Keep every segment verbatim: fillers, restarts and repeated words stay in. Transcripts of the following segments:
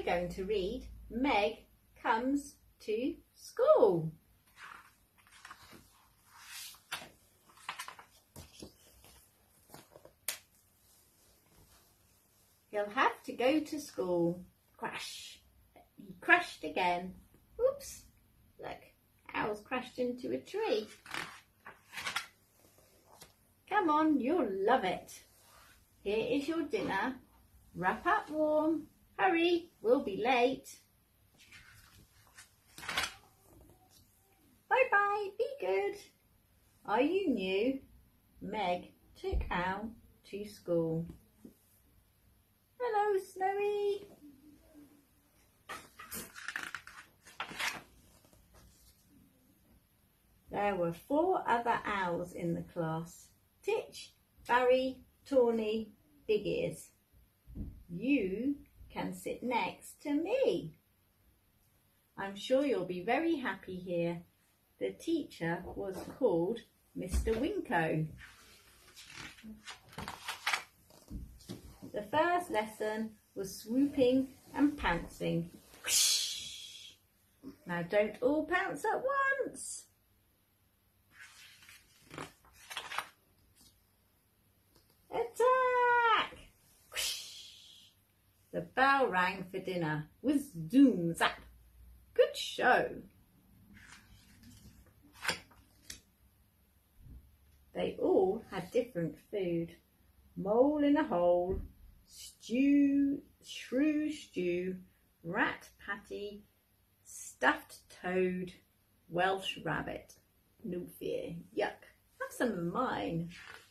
going to read Meg Comes to School. He'll have to go to school. Crash. He crashed again. Oops. Look, Owl's crashed into a tree. Come on, you'll love it. Here is your dinner. Wrap up warm. Hurry, we'll be late. Bye-bye, be good. Are you new? Meg took Owl to school. Hello, Snowy. There were four other owls in the class. Titch, Barry, Tawny, Big Ears. You can sit next to me. I'm sure you'll be very happy here. The teacher was called Mister Winko. The first lesson was swooping and pouncing. Whoosh. Now don't all pounce at once. Attack! Whoosh. The bell rang for dinner. Whiz, zoom, zap. Good show. They all had different food. Mole in a hole, stew, shrew stew, rat patty, stuffed toad, Welsh rabbit. No fear. Yuck. Have some of mine.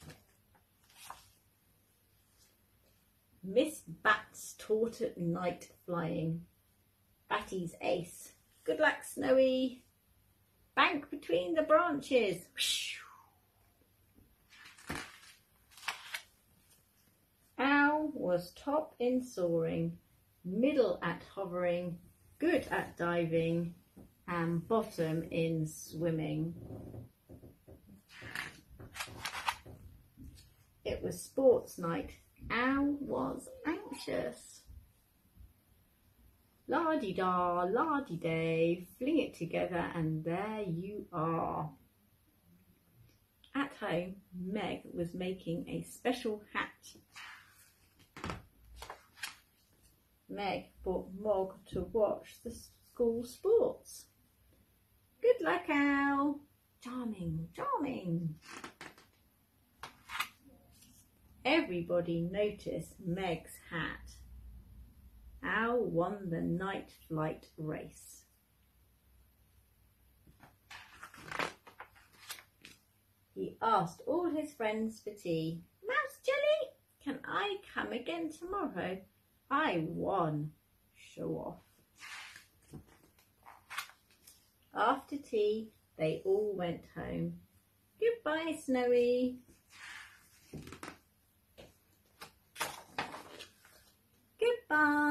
Miss Bat's taught at night flying. Batty's ace. Good luck, Snowy. Bank between the branches. Owl was top in soaring, middle at hovering, good at diving, and bottom in swimming. It was sports night. Owl was anxious. La-di-da, la-di-day, fling it together and there you are. At home, Meg was making a special hat. Meg brought Mog to watch the school sports. Good luck, Owl. Charming, charming. Everybody noticed Meg's hat. Owl won the night flight race. He asked all his friends for tea. Mouse Jelly, can I come again tomorrow? I won. Show off. After tea, they all went home. Goodbye, Snowy. Goodbye.